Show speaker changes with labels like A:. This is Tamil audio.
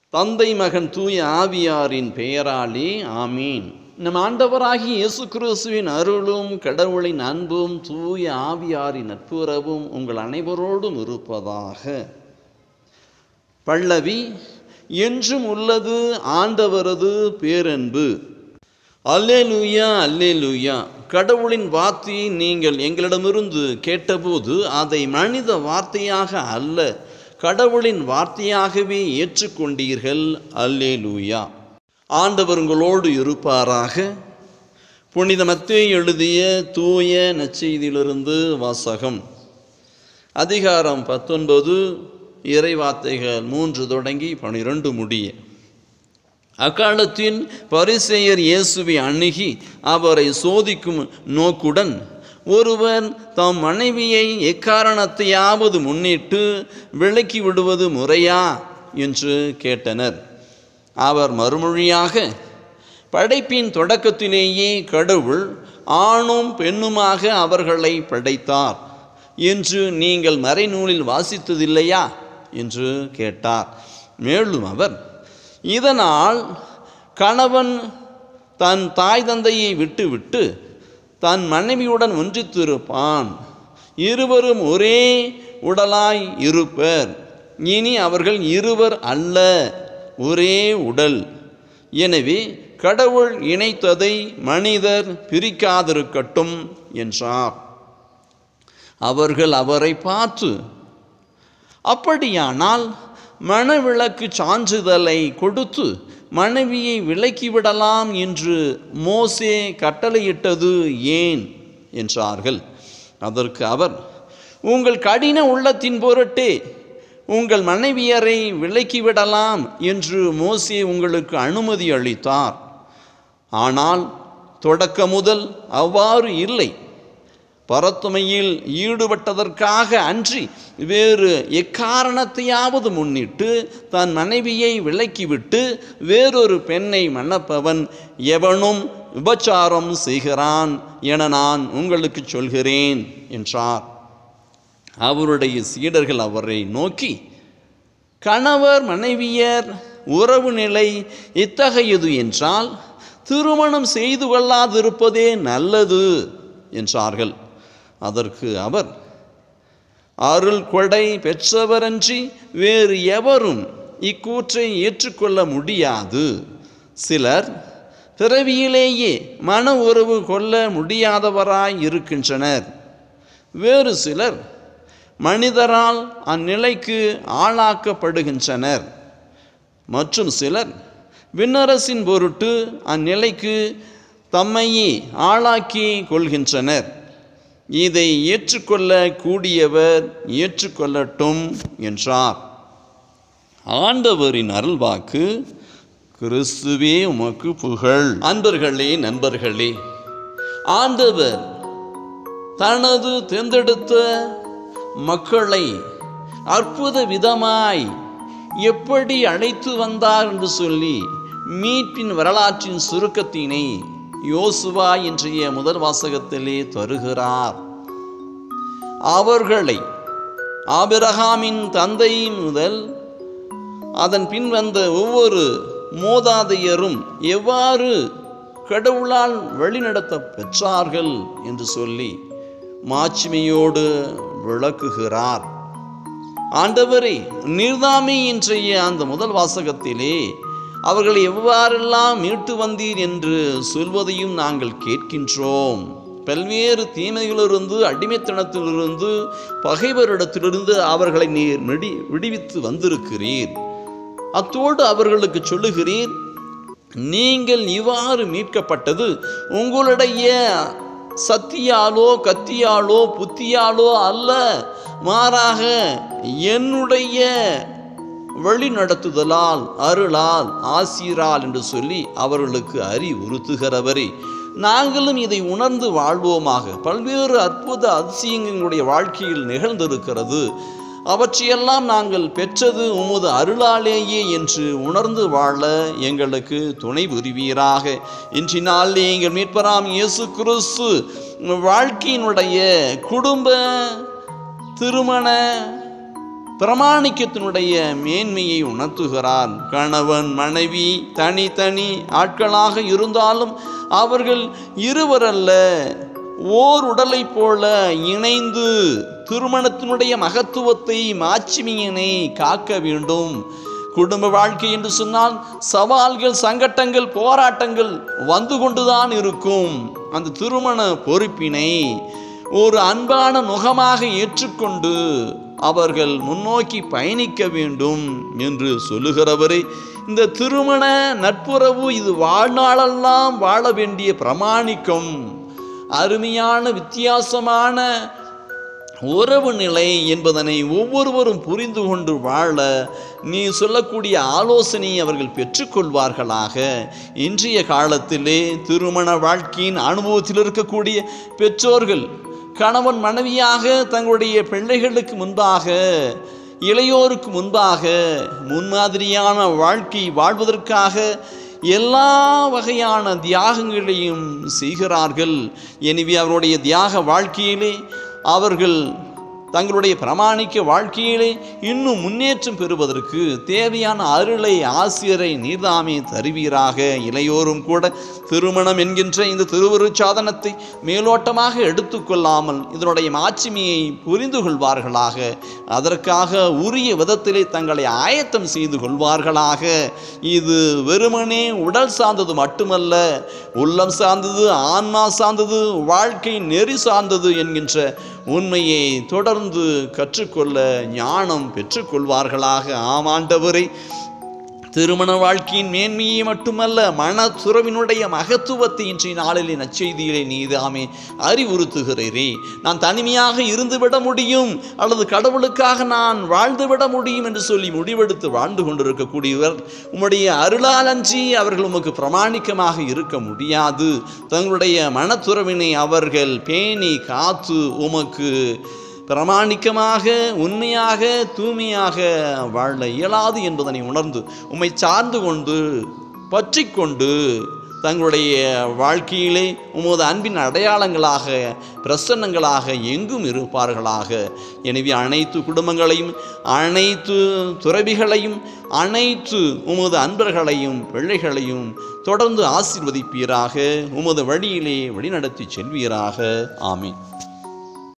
A: தந்தை மகன் தூய ஆவியாரின் பெயராலே ஆமீன். நம் ஆண்டவராகிய இயேசு கிறிஸ்துவின் அருளும் கடவுளின் அன்பும் தூய ஆவியாரின் நட்புறவும் உங்கள் அனைவரோடும் இருப்பதாக. பல்லவி: என்றும் உள்ளது ஆண்டவரது பேரன்பு. அல்லேலூயா அல்லேலூயா. கடவுளின் வார்த்தையை நீங்கள் எங்களிடமிருந்து கேட்டபோது அதை மனித வார்த்தையாக அல்ல, கடவுளின் வார்த்தையாகவே ஏற்றுக்கொண்டீர்கள். அல்லேலூயா. ஆண்டவர் உங்களோடு இருப்பாராக. புனித மத்தேயு எழுதிய தூய நற்செய்தியிலிருந்து வாசகம். அதிகாரம் 19, இறைவார்த்தைகள் 3 தொடங்கி 12 முடிய. அக்காலத்தில் பரிசேயர் இயேசுவை அணுகி அவரை சோதிக்கும் நோக்குடன், ஒருவர் தம் மனைவியை எக்காரணத்தையாவது முன்னிட்டு விலக்கி விடுவது முறையா என்று கேட்டனர். அவர் மறுமொழியாக, படைப்பின் தொடக்கத்திலேயே கடவுள் ஆணும் பெண்ணுமாக அவர்களை படைத்தார் என்று நீங்கள் மறைநூலில் வாசித்ததில்லையா என்று கேட்டார். மேலும் அவர், இதனால் கணவன் தன் தாய் தந்தையை விட்டுவிட்டு தன் மனைவியுடன் ஒன்றித்திருப்பான், இருவரும் ஒரே உடலாய் இருப்பர், இனி அவர்கள் இருவர் அல்ல, ஒரே உடல். எனவே கடவுள் இணைத்ததை மனிதர் பிரிக்காதிருக்கட்டும் என்றார். அவர்கள் அவரை பார்த்து, அப்படியானால் மணவிலக்கு சான்றிதழை கொடுத்து மனைவியை விலக்கிவிடலாம் என்று மோசே கட்டளையிட்டது ஏன் என்றார்கள். அதற்கு அவர், உங்கள் கடின உள்ளத்தின் பொருட்டே உங்கள் மனைவியரை விலக்கிவிடலாம் என்று மோசே உங்களுக்கு அனுமதி அளித்தார். ஆனால் தொடக்க முதல் அவ்வாறு இல்லை. பரத்துமையில் ஈடுபட்டதற்காக அன்றி வேறு எக்காரணத்தையாவது முன்னிட்டு தன் மனைவியை விலக்கிவிட்டு வேறொரு பெண்ணை மணப்பவன் எவனும் விபச்சாரம் செய்கிறான் என நான் உங்களுக்கு சொல்கிறேன் என்றார். அவருடைய சீடர்கள் அவரை நோக்கி, கணவர் மனைவியர் உறவு நிலை இத்தகையது என்றால் திருமணம் செய்து கொள்ளாதிருப்பதே நல்லது என்றார்கள். அதற்கு அவர், அருள் கொடை பெற்றவரன்றி வேறு எவரும் இக்கூற்றை ஏற்றுக்கொள்ள முடியாது. சிலர் பிறவியிலேயே மன உறவு கொள்ள முடியாதவராய் இருக்கின்றனர். வேறு சிலர் மனிதரால் அந்நிலைக்கு ஆளாக்கப்படுகின்றனர். மற்றும் சிலர் விண்ணரசின் பொருட்டு அந்நிலைக்கு தம்மையே ஆளாக்கி கொள்கின்றனர். இதை ஏற்றுக்கொள்ள கூடியவர் ஏற்றுக்கொள்ளட்டும் என்றார். ஆண்டவரின் அருள்வாக்கு. கிறிஸ்துவே உமக்கு புகழ். அன்பர்களே, நண்பர்களே, ஆண்டவர் தனது தேர்ந்தெடுத்த மக்களை அற்புத விதமாய் எப்படி அழைத்து வந்தார் என்று சொல்லி மீட்பின் வரலாற்றின் சுருக்கத்தினை யோசுவா இன்றைய முதல் வாசகத்திலே தருகிறார். அவர்களை ஆபிரகாமின் தந்தை முதல் அதன் பின் வந்த ஒவ்வொரு மூதாதையரும் எவ்வாறு கடவுளால் வழிநடத்த பெற்றார்கள் என்று சொல்லி மாட்சிமையோடு விளக்குகிறார். ஆண்டவரே, நீர்தாமே இன்றைய அந்த முதல் வாசகத்திலே அவர்களை எவ்வாறெல்லாம் மீட்டு வந்தீர் என்று சொல்வதையும் நாங்கள் கேட்கின்றோம். பல்வேறு தீமைகளிலிருந்து, அடிமைத்தனத்திலிருந்து, பகைவரிடத்திலிருந்து அவர்களை நீர் விடுவித்து வந்திருக்கிறீர். அத்தோடு அவர்களுக்கு சொல்லுகிறீர், நீங்கள் இவ்வாறு மீட்கப்பட்டது உங்களுடைய சக்தியாலோ கத்தியாலோ புத்தியாலோ அல்ல, மாறாக என்னுடைய வழிநடத்துதலால், அருளால், ஆசீரால் என்று சொல்லி அவர்களுக்கு அறிவுறுத்துகிறவரே, நாங்களும் இதை உணர்ந்து வாழ்வோமாக. பல்வேறு அற்புத அதிசயங்களுடைய வாழ்க்கையில் நிகழ்ந்திருக்கிறது. அவற்றையெல்லாம் நாங்கள் பெற்றது உமது அருளாலேயே என்று உணர்ந்து வாழ எங்களுக்கு துணை புரிவீராக. இன்றினால் எங்கள் மீட்பராம் இயேசு கிறிஸ்து வாழ்க்கையினுடைய குடும்ப, திருமண, பிரமாணிக்கத்தினுடைய மேன்மையை உணர்த்துகிறார். கணவன் மனைவி தனி ஆட்களாக இருந்தாலும் அவர்கள் இருவரல்ல, ஓர் உடலை போல இணைந்து திருமணத்தினுடைய மகத்துவத்தை மாட்சிமையினை காக்க வேண்டும். குடும்ப வாழ்க்கை என்று சொன்னால் சவால்கள், சங்கட்டங்கள், போராட்டங்கள் வந்து கொண்டுதான் இருக்கும். அந்த திருமண பொறுப்பினை ஒரு அன்பான முகமாக ஏற்றுக்கொண்டு அவர்கள் முன்னோக்கி பயணிக்க வேண்டும் என்று சொல்லுகிறவரே, இந்த திருமண நட்புறவு இது வாழ்நாளெல்லாம் வாழ வேண்டிய பிரமாணிக்கம், அருமையான வித்தியாசமான உறவு நிலை என்பதனை ஒவ்வொருவரும் புரிந்து கொண்டு வாழ நீ சொல்லக்கூடிய ஆலோசனையை அவர்கள் பெற்றுக்கொள்வார்களாக. இன்றைய காலத்திலே திருமண வாழ்க்கையின் அனுபவத்தில் இருக்கக்கூடிய பெற்றோர்கள் கணவன் மனைவியாக தங்களுடைய பிள்ளைகளுக்கு முன்பாக, இளையோருக்கு முன்பாக முன்மாதிரியான வாழ்க்கை வாழ்வதற்காக எல்லா வகையான தியாகங்களையும் செய்கிறார்கள். எனவே அவருடைய தியாக வாழ்க்கையிலே அவர்கள் தங்களுடைய பிரமாணிக்க வாழ்க்கையிலே இன்னும் முன்னேற்றம் பெறுவதற்கு தேவையான அருளை, ஆசிரியரை நீர்தாமே தருவீராக. இளையோரும் கூட திருமணம் என்கின்ற இந்த திருவருட்சாதனத்தை மேலோட்டமாக எடுத்துக்கொள்ளாமல் இதனுடைய மாட்சிமையை புரிந்து கொள்வார்களாக. அதற்காக உரிய விதத்திலே தங்களை ஆயத்தம் செய்து கொள்வார்களாக. இது வெறுமனே உடல் சார்ந்தது மட்டுமல்ல, உள்ளம் சார்ந்தது, ஆன்மா சார்ந்தது, வாழ்க்கை நெறி சார்ந்தது என்கின்ற உண்மையை தொடர்ந்து கற்றுக்கொள்ள ஞானம் பெற்றுக்கொள்வார்களாக. ஆமாண்டவரே, திருமண வாழ்க்கையின் மேன்மையை மட்டுமல்ல, மனத்துறவினுடைய மகத்துவத்தை இன்றைய நாளிலே நற்செய்தியிலே நீதாமே அறிவுறுத்துகிறீரே. நான் தனிமையாக இருந்துவிட முடியும் அல்லது கடவுளுக்காக நான் வாழ்ந்துவிட முடியும் என்று சொல்லி முடிவெடுத்து வாழ்ந்து கொண்டிருக்கக்கூடியவர் உம்முடைய அருளாலன்றி அவர்கள் உமக்கு பிரமாணிக்கமாக இருக்க முடியாது. தங்களுடைய மனத்துறவினை அவர்கள் பேணி காத்து உமக்கு பிரமாணிக்கமாக, உண்மையாக, தூய்மையாக வாழ இயலாது என்பதனை உணர்ந்து உம்மை சார்ந்து கொண்டு பற்றி கொண்டு தங்களுடைய வாழ்க்கையிலே உமது அன்பின் அடையாளங்களாக, பிரசன்னங்களாக எங்கும் இருப்பார்களாக. எனவே அனைத்து குடும்பங்களையும், அனைத்து துறவிகளையும், அனைத்து உமது அன்பர்களையும் பிள்ளைகளையும் தொடர்ந்து ஆசீர்வதிப்பீராக. உமது வழியிலே வழிநடத்தி செல்வீராக. ஆமீன்.